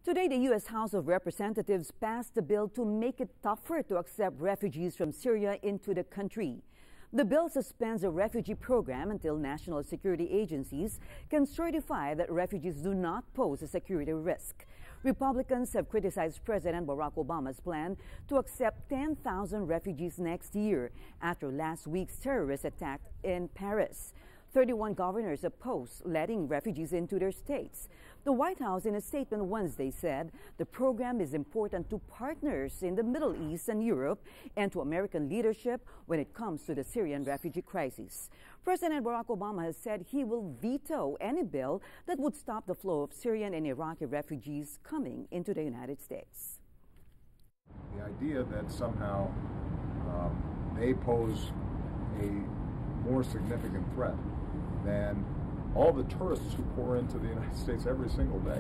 Today, the U.S. House of Representatives passed a bill to make it tougher to accept refugees from Syria into the country. The bill suspends a refugee program until national security agencies can certify that refugees do not pose a security risk. Republicans have criticized President Barack Obama's plan to accept 10,000 refugees next year after last week's terrorist attack in Paris. 31 governors opposed letting refugees into their states. The White House, in a statement Wednesday, said the program is important to partners in the Middle East and Europe and to American leadership when it comes to the Syrian refugee crisis. President Barack Obama has said he will veto any bill that would stop the flow of Syrian and Iraqi refugees coming into the United States. The idea that somehow they pose a more significant threat than all the tourists who pour into the United States every single day.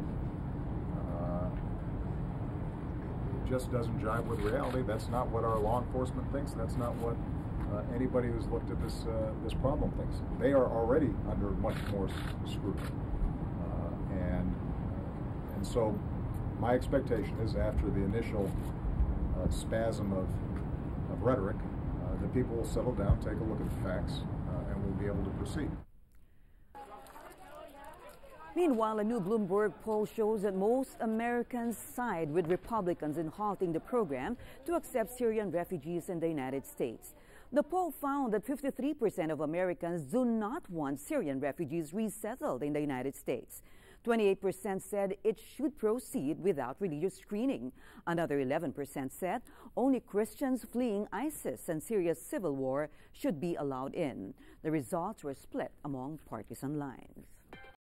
It just doesn't jive with reality. That's not what our law enforcement thinks. That's not what anybody who's looked at this problem thinks. They are already under much more scrutiny. And so my expectation is after the initial spasm of rhetoric, that people will settle down, take a look at the facts, and we'll be able to proceed. Meanwhile, a new Bloomberg poll shows that most Americans side with Republicans in halting the program to accept Syrian refugees in the United States. The poll found that 53% of Americans do not want Syrian refugees resettled in the United States. 28% said it should proceed without religious screening. Another 11% said only Christians fleeing ISIS and Syria's civil war should be allowed in. The results were split among partisan lines.